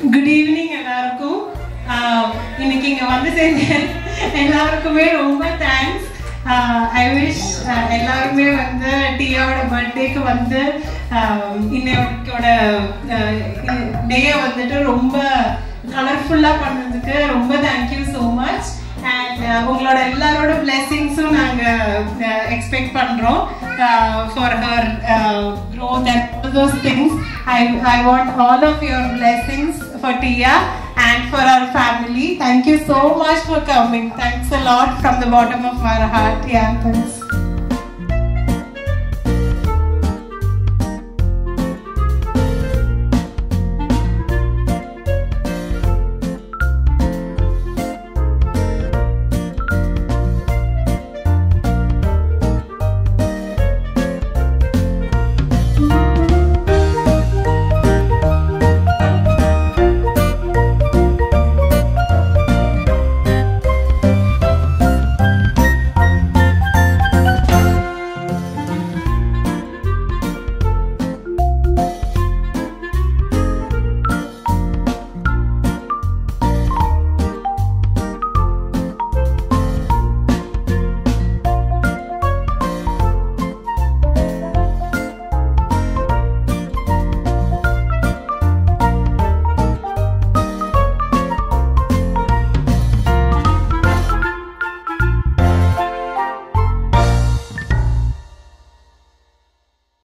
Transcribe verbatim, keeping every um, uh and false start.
Good evening எல்லாருக்கும். இன்னைக்கு இங்க வந்து சேர்ந்த எல்லாருக்குமே ரொம்ப தேங்க்ஸ். I wish எல்லாருமே வந்து டியாவோட பர்த்டேக்கு வந்து இன்னையோட டேயை வந்துட்டு ரொம்ப கலர்ஃபுல்லாக பண்ணதுக்கு ரொம்ப தேங்க்யூ ஸோ மச். அண்ட் உங்களோட எல்லாரோட பிளெஸிங்ஸும் நாங்கள் எக்ஸ்பெக்ட் பண்ணுறோம் for her growth and all those things. I, I want all of your blessings for Tia and for our family. Thank you so much for coming. Thanks a lot from the bottom of our heart. Yeah, thanks.